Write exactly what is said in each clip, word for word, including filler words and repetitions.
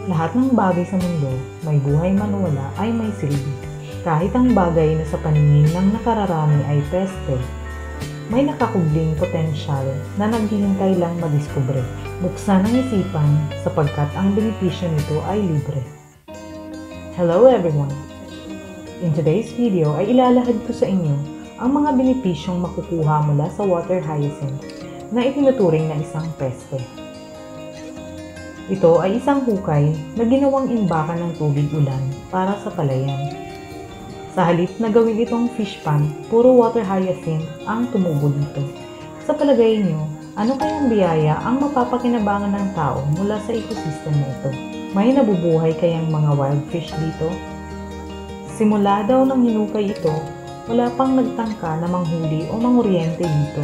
Lahat ng bagay sa mundo, may buhay man o wala, ay may silbi. Kahit ang bagay na sa paningin ng nakararami ay peste, may nakakubling potensyal na naghihintay lang madiskubre. Buksan ang isipan sapagkat ang benepisyo nito ay libre. Hello everyone! In today's video ay ilalahad ko sa inyo ang mga benepisyong makukuha mula sa water hyacinth na itinuturing na isang peste. Ito ay isang hukay na ginawang imbakan ng tubig ulan para sa palayan. Sa halip na gawin itong fish pond, puro water hyacinth ang tumubo dito. Sa palagay nyo, ano kayang biyaya ang mapapakinabangan ng tao mula sa ecosystem na ito? May nabubuhay kayang mga wild fish dito? Simula daw ng hinukay ito, wala pang nagtangka na manghuli o manguryente dito.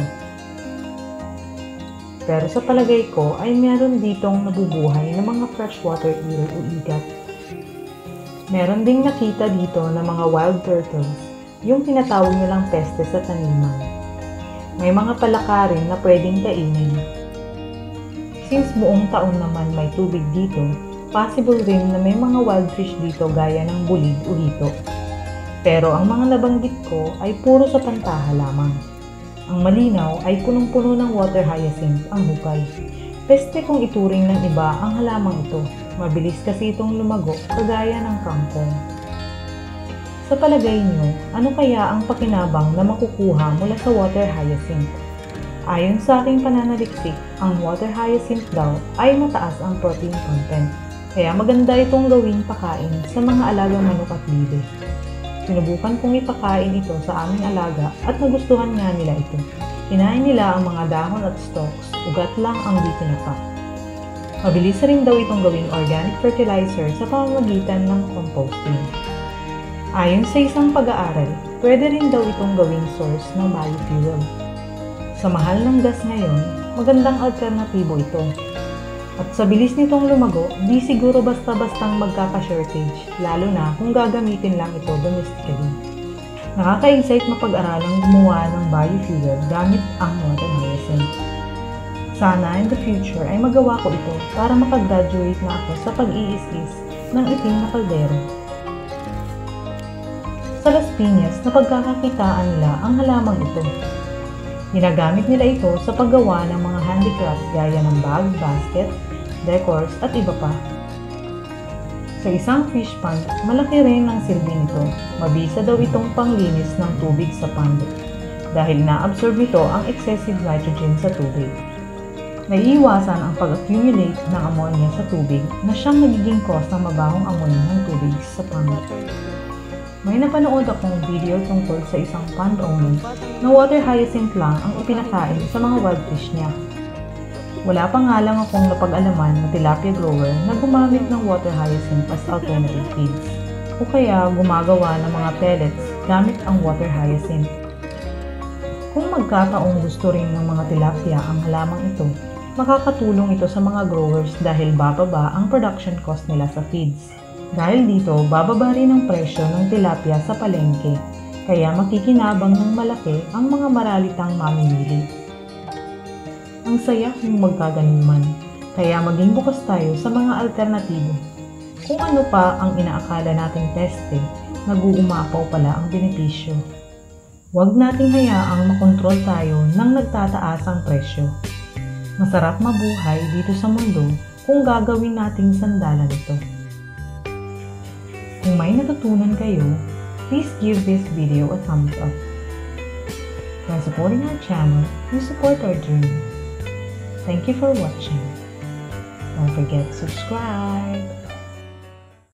Pero sa palagay ko ay meron ditong nabubuhay na mga freshwater eel o igat. Meron ding nakita dito na mga wild turtles, yung tinatawag nilang peste sa taniman. May mga palaka rin na pwedeng kainin. Since buong taon naman may tubig dito, possible rin na may mga wild fish dito gaya ng bulig o hito. Pero ang mga nabanggit ko ay puro sa pantaha lamang. Ang malinaw ay punong-puno ng water hyacinth ang hukay. Peste kung ituring ng iba ang halamang ito. Mabilis kasi itong lumago kagaya ng kangkong. Sa palagay nyo, ano kaya ang pakinabang na makukuha mula sa water hyacinth? Ayon sa aking pananaliksik, ang water hyacinth daw ay mataas ang protein content. Kaya maganda itong gawing pakain sa mga alagang manok at bibe. Sinubukan kong ipakain ito sa aming alaga at nagustuhan nga nila ito. Kinain nila ang mga dahon at stalks, ugat lang ang di tinapa. Mabilis rin daw itong gawing organic fertilizer sa pamamagitan ng composting. Ayon sa isang pag-aaral, pwede rin daw itong gawing source ng biofuel. Sa mahal ng gas ngayon, magandang alternatibo ito. At sa bilis nitong lumago, di siguro basta-bastang magkaka-shortage, lalo na kung gagamitin lang ito domestically. Nakaka-excite mapag-aralang gumawa ng biofuel gamit ang water hyacinth. Sana in the future ay magawa ko ito para makagraduate na ako sa pag-iis-is ng itim na kaldero. Sa Las Piñas, napagkakakitaan nila ang halamang ito. Ginagamit nila ito sa paggawa ng mga handicrafts gaya ng bag, basket, decors at iba pa. Sa isang fish pond, malaki rin ang silbi nito. Mabisa daw itong panglinis ng tubig sa pond dahil na-absorb nito ang excessive nitrogen sa tubig. Naiiwasan ang pag-accumulate ng ammonia sa tubig na siyang nagiging cause ng mabahong amoy ng tubig sa pond. May napanood akong video tungkol sa isang pond owner na water hyacinth lang ang ipinakain sa mga wild fish niya. Wala pa nga lang akong napag-alaman na tilapia grower na gumamit ng water hyacinth as alternative feeds o kaya gumagawa ng mga pellets gamit ang water hyacinth. Kung magkataong gusto rin ng mga tilapia ang halamang ito, makakatulong ito sa mga growers dahil bababa ang production cost nila sa feeds. Dahil dito, bababa rin ang presyo ng tilapia sa palengke, kaya makikinabang ng malaki ang mga maralitang mamimili. Ang saya kung magkaganon man, kaya maging bukas tayo sa mga alternatibo. Kung ano pa ang inaakala nating peste, nag-uumapaw pala ang benepisyo. Huwag nating hayaang makontrol tayo ng nagtataas ang presyo. Masarap mabuhay dito sa mundo kung gagawin nating sandalan ito. Kung may natutunan kayo, please give this video a thumbs up. By supporting our channel, you support our journey. Thank you for watching. Don't forget to subscribe.